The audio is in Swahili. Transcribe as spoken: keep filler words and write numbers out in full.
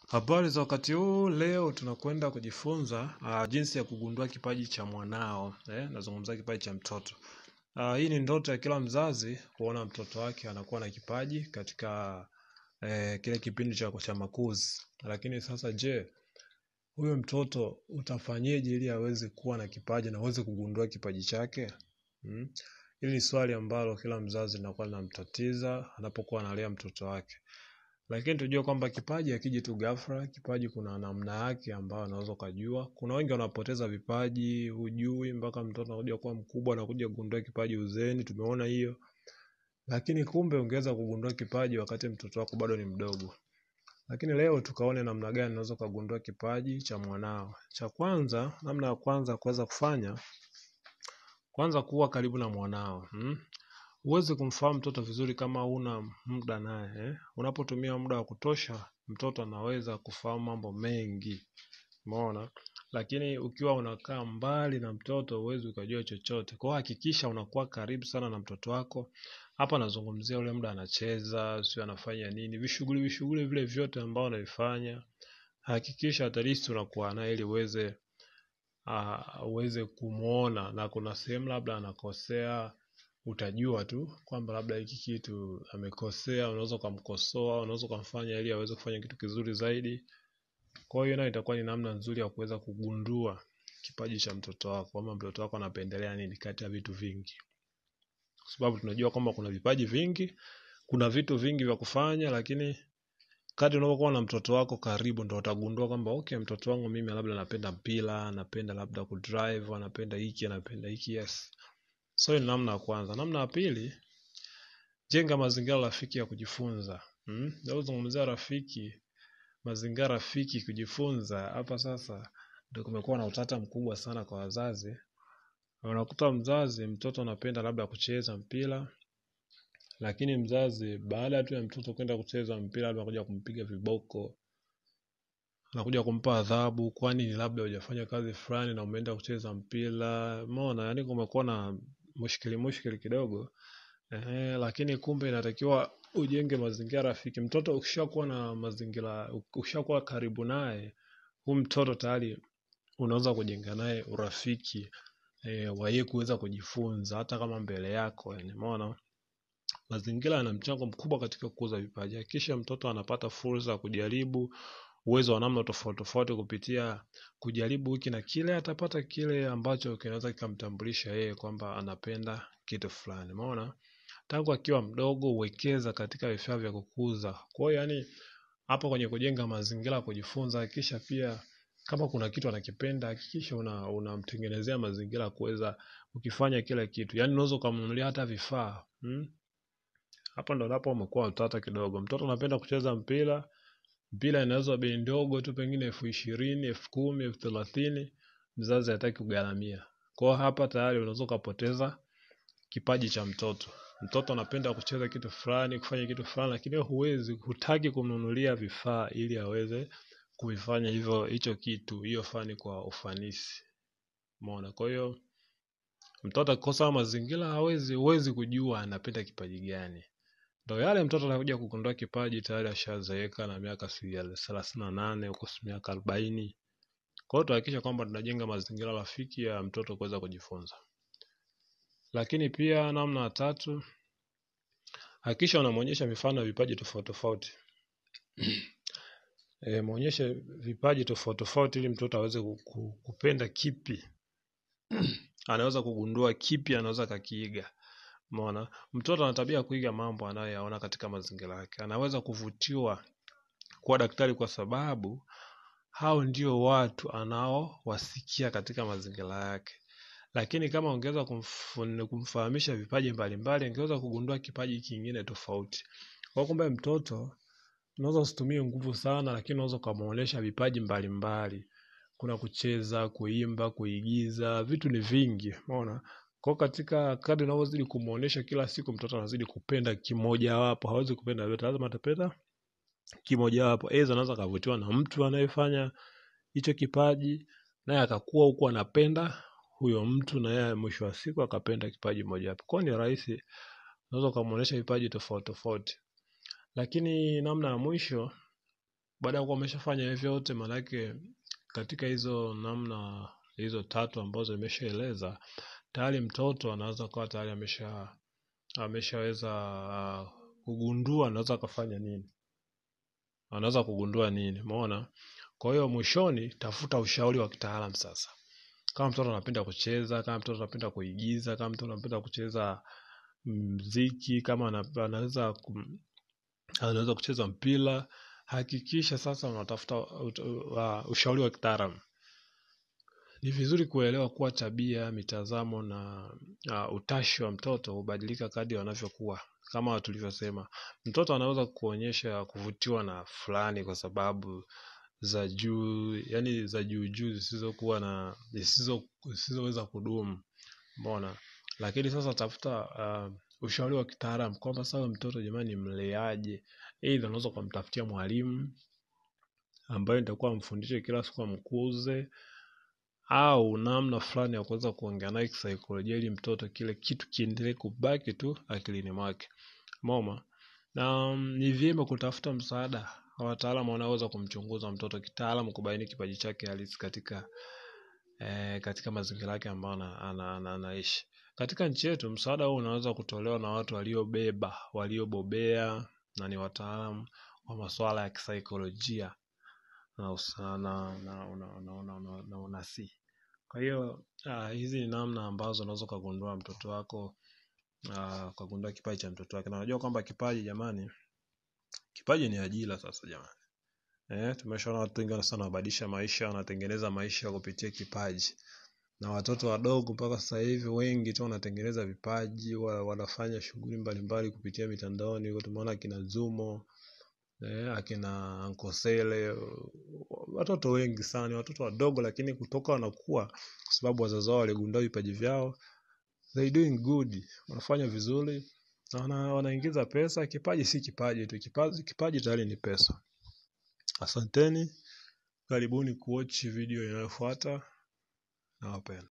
Habari za wakati huu. Leo tunakwenda kujifunza uh, jinsi ya kugundua kipaji cha mwanao. Eh, nazungumzia kipaji cha mtoto. Uh, hii ni ndoto ya kila mzazi kuona mtoto wake anakuwa na kipaji katika eh, kile kipindi cha cha makuzi. Lakini sasa je, huyo mtoto utafanyeje ili aweze kuwa na kipaji na aweze kugundua kipaji chake? Hmm? Hili ni swali ambalo kila mzazi linakuwa linamtatiza anapokuwa analea mtoto wake. Lakini tujue kwamba kipaji hakiji tu ghafla. Kipaji kuna namna yake ambayo unaweza kujua. Kuna wengi wanapoteza vipaji, hujui mpaka mtoto anakuja kuwa mkubwa na kuja kugundua kipaji uzeeni, tumeona hiyo. Lakini kumbe ungeweza kugundua kipaji wakati mtoto wako bado ni mdogo. Lakini leo tukaone namna gani unaweza kugundua kipaji cha mwanao. Cha kwanza, namna ya kwanza kuweza kufanya, kwanza kuwa karibu na mwanao. Hmm? Huwezi kumfahamu mtoto vizuri kama una muda naye. Eh? Unapotumia muda wa kutosha, mtoto anaweza kufahamu mambo mengi. Umeona? Lakini ukiwa unakaa mbali na mtoto huwezi ukajua chochote. Kwa hiyo hakikisha unakuwa karibu sana na mtoto wako. Hapa nazungumzia ule muda anacheza, sio anafanya nini, vishughuli vishughuli vile vyote ambao anavifanya. Hakikisha at least unakuwa naye ili uweze uh, uweze kumuona, na kuna sehemu labda anakosea utajua tu kwamba labda hiki kitu amekosea, unaweza kumkosoa, unaweza kumfanya ili aweze kufanya kitu kizuri zaidi. Kwa hiyo nayo itakuwa ni namna nzuri ya kuweza kugundua kipaji cha mtoto wako, kama mtoto wako anapendelea nini kati ya vitu vingi. Kwa sababu tunajua kwamba kuna vipaji vingi, kuna vitu vingi vya kufanya, lakini kadri unapokuwa na mtoto wako karibu ndio utagundua kwamba okay, mtoto wangu mimi labda anapenda mpira, anapenda labda kudrive, anapenda hiki, anapenda hiki, yes. So ni namna ya kwanza. Namna ya pili, jenga mazingira rafiki ya kujifunza. Hmm? Ndio zungumzia rafiki, mazingira rafiki kujifunza. Hapa sasa ndio kumekuwa na utata mkubwa sana kwa wazazi. Unakuta mzazi mtoto anapenda labda kucheza mpira, lakini mzazi baada tu ya mtoto kwenda kucheza mpira labda kuja kumpiga viboko, anakuja kumpa adhabu, kwani labda hujafanya kazi fulani na umeenda kucheza mpira. Umeona, yani kumekuwa na mushkili mushkili kidogo. Eh, lakini kumbe inatakiwa ujenge mazingira rafiki. Mtoto ukishakuwa na mazingira, ukishakuwa karibu naye, huyu mtoto tayari unaweza kujenga naye urafiki eh, wa yeye kuweza kujifunza hata kama mbele yako. Yani umeona, mazingira yana mchango mkubwa katika kukuza vipaji. Kisha mtoto anapata fursa ya kujaribu uwezo wa namna tofauti tofauti. Kupitia kujaribu hiki na kile atapata kile ambacho kinaweza kikamtambulisha yeye kwamba anapenda kitu fulani. Umeona? Tangu akiwa mdogo uwekeza katika vifaa vya kukuza. Kwa hiyo yani hapo kwenye kujenga mazingira kujifunza, kisha pia kama kuna kitu anakipenda hakikisha una unamtengenezea mazingira kuweza ukifanya kila kitu. Yani unaweza kumnunulia hata vifaa. Hmm? Hapa ndo hapo umekuwa utata kidogo. Mtoto anapenda kucheza mpira, mpira inaweza bei ndogo tu, pengine elfu ishirini, elfu kumi, elfu thelathini, mzazi hataki kugharamia. Kwa hapa tayari unaweza kupoteza kipaji cha mtoto. Mtoto anapenda kucheza kitu fulani, kufanya kitu fulani, lakini huwezi, hutaki kumnunulia vifaa ili aweze kuifanya hivyo hicho kitu, hiyo fani kwa ufanisi. Umeona? Kwa hiyo mtoto akikosa mazingira hawezi, huwezi kujua anapenda kipaji gani. Ndio yale mtoto anakuja kugundua kipaji tayari ashazeeka na miaka thelathini na nane huko miaka arobaini. Kwa hiyo tuhakikisha kwamba tunajenga mazingira rafiki ya mtoto kuweza kujifunza. Lakini pia namna ya tatu, hakikisha unamuonyesha mifano ya vipaji tofauti tofauti. E, muonyeshe vipaji tofauti tofauti ili mtoto aweze kupenda kipi. Anaweza kugundua kipi anaweza kakiiga. Umeona? Mtoto ana tabia kuiga mambo anayoyaona katika mazingira yake. Anaweza kuvutiwa kuwa daktari kwa sababu hao ndio watu anaowasikia katika mazingira yake. Lakini kama ungeweza kumfahamisha vipaji mbalimbali, angeweza kugundua kipaji kingine tofauti. Kwa kumbe mtoto unaweza usitumie nguvu sana, lakini unaweza kumuonesha vipaji mbalimbali. Kuna kucheza, kuimba, kuigiza, vitu ni vingi. Umeona? Kwa katika kadri unavyozidi kumuonesha kila siku, mtoto anazidi kupenda kimoja wapo. Hawezi kupenda yote, lazima atapenda kimoja wapo. Aidha anaweza kuvutiwa na mtu anayefanya hicho kipaji, naye akakuwa huko anapenda huyo mtu, na yeye mwisho wa siku akapenda kipaji moja hapo. Kwa ni rahisi, unaweza kumuonesha vipaji tofauti tofauti. Lakini namna ya mwisho, Baada ya kuwa umeshafanya hivyo yote, maana yake katika hizo namna hizo tatu ambazo nimeshaeleza, tayari mtoto anaweza kuwa tayari amesha ameshaweza uh, kugundua anaweza kufanya nini, anaweza kugundua nini, umeona? Kwa hiyo mwishoni, tafuta ushauri wa kitaalamu sasa. Kama mtoto anapenda kucheza, kama mtoto anapenda kuigiza, kama mtoto anapenda kucheza muziki, kama anaweza anaweza kucheza mpira, hakikisha sasa unatafuta uh, ushauri wa kitaalamu. Ni vizuri kuelewa kuwa tabia, mitazamo na uh, utashi wa mtoto hubadilika kadri wanavyokuwa. Kama tulivyosema, mtoto anaweza kuonyesha kuvutiwa na fulani kwa sababu za juu, yani za juu juu zisizokuwa na zisizo zisizoweza kudumu. Umeona? Lakini sasa tafuta uh, ushauri wa kitaalamu kwamba sasa mtoto jamani mleaje. Aidha unaweza kumtafutia mwalimu ambaye nitakuwa amfundishe kila siku amkuze, au namna fulani ya kuweza kuongea naye kisaikolojia ili mtoto kile kitu kiendelee kubaki tu akilini mwake. Mama, na um, ni vyema kutafuta msaada wa wataalamu wanaoweza kumchunguza mtoto kitaalamu kubaini kipaji chake halisi katika eh, katika mazingira yake ambayo anaishi. Ana, ana, ana katika nchi yetu msaada huu unaweza kutolewa na watu waliobeba, waliobobea na ni wataalamu wa masuala ya kisaikolojia na usana na una na una na unasi. Kwa hiyo uh, hizi ni namna ambazo unaweza kugundua mtoto wako, uh, kugundua kipaji cha mtoto wako. Na unajua kwamba kipaji jamani, kipaji ni ajira sasa jamani. Eh, tumeshaona watu wengi sana wabadilisha maisha, wanatengeneza maisha kupitia kipaji. Na watoto wadogo mpaka sasa hivi wengi tu wanatengeneza vipaji, wanafanya shughuli mbalimbali kupitia mitandaoni. Kwa tumeona kina Zumo, eh, akina Ankosele, watoto wengi sana, watoto wadogo lakini kutoka wanakuwa kwa sababu wazazi wao waligundua vipaji vyao. They doing good, wanafanya vizuri na wana, wanaingiza pesa. Kipaji si kipaji tu, kipaji kipaji tayari ni pesa. Asanteni, karibuni kuwatch video inayofuata. Nawapenda.